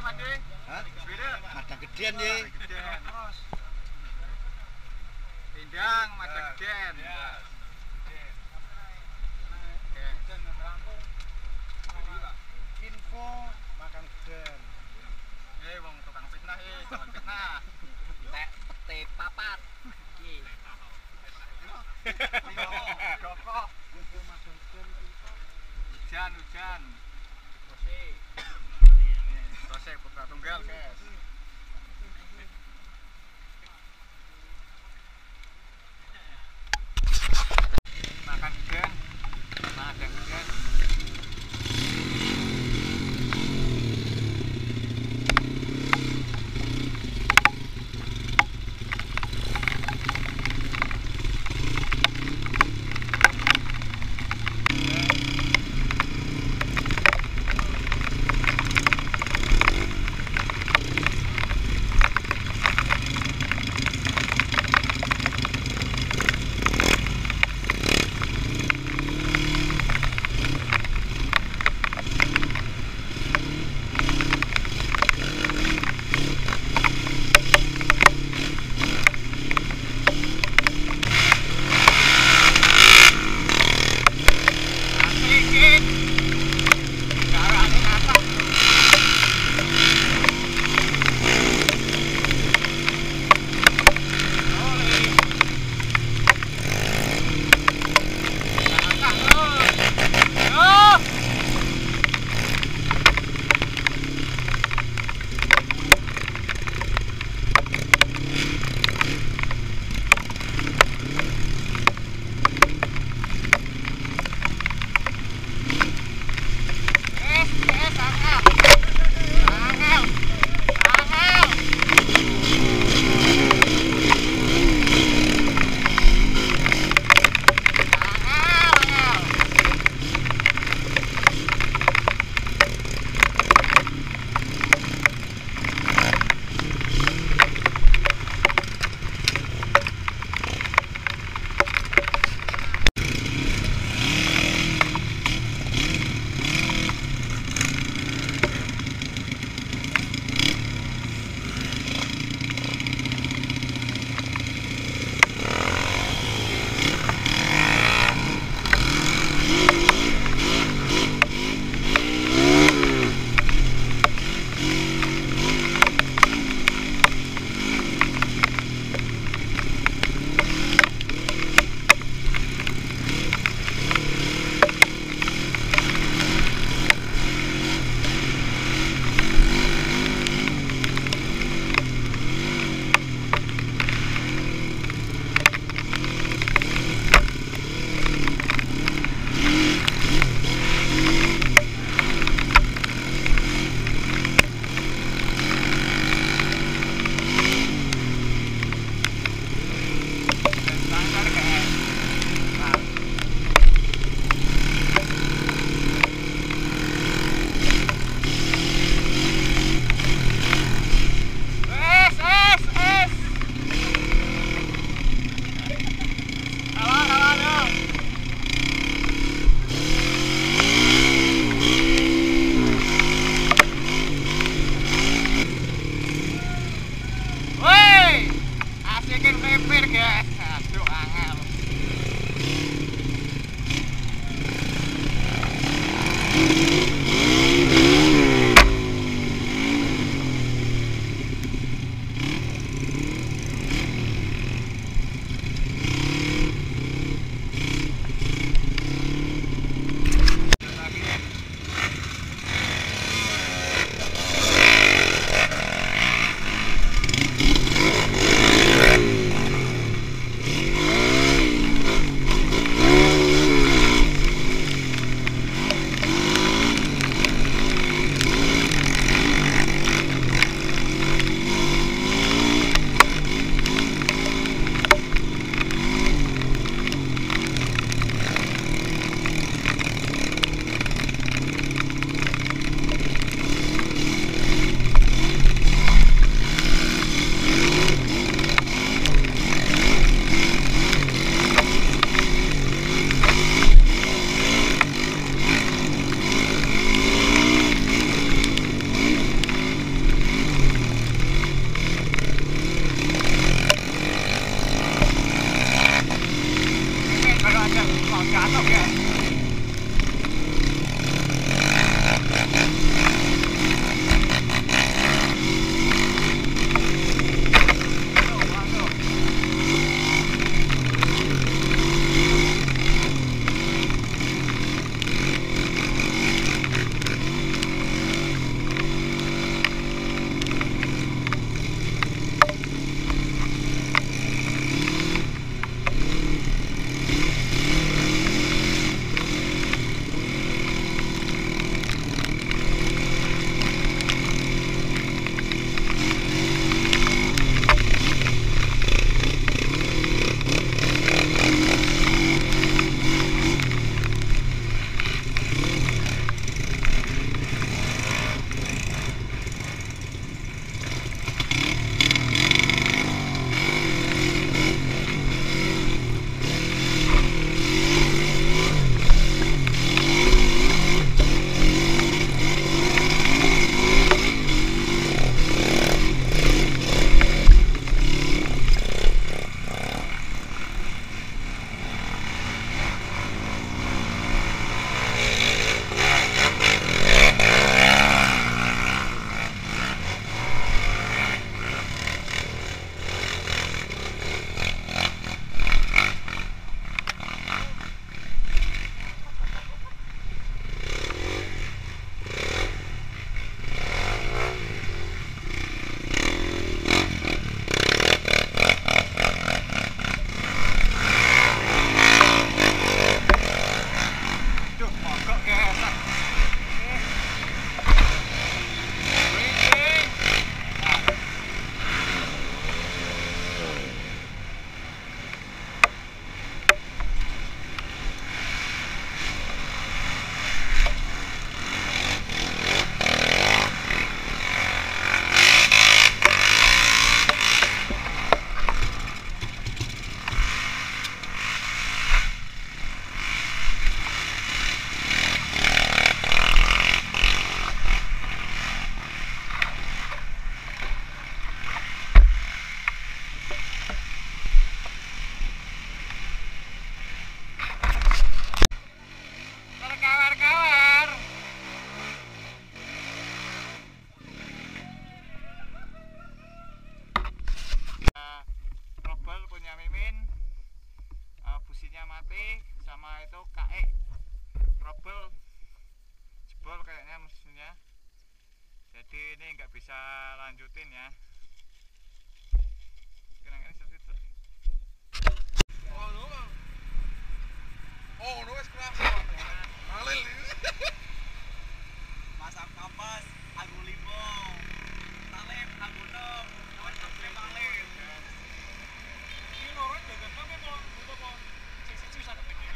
Madang Geden ye. Terus Pindang, Madang Geden. Info makan Geden. Wong tukang fitnah jangan fitnah. Tek pete papat. Iki. Dokok. Hujan. Rose putra tunggal, guys. Makan Geden. Madang Geden. businya mati, sama itu KE trouble jebol kayaknya mesinnya, jadi ini nggak bisa lanjutin ya. Ini seperti itu sih. Oh, no es keras. Malil. Masak kapas, aku limau, talep, aku nom, kawan sampai malil. Ini lorong jaga sampai mau, untuk mau sisi sana begini.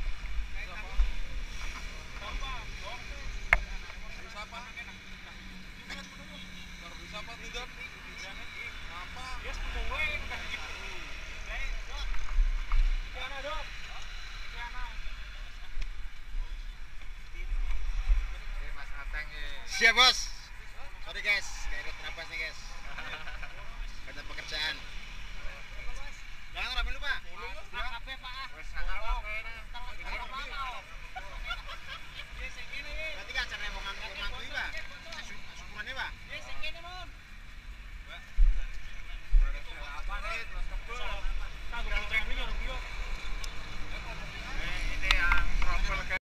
Siapa? Siapa tidak? Apa? Ya sepuluh udah gitu. Kiana dong. Kiana. Mas Ateng Siap bos. Sorry guys, nggak ikut terabas nih guys. Banyak pekerjaan. Jangan ramen lupa. Pak, Pak. wes nakal kayaknya.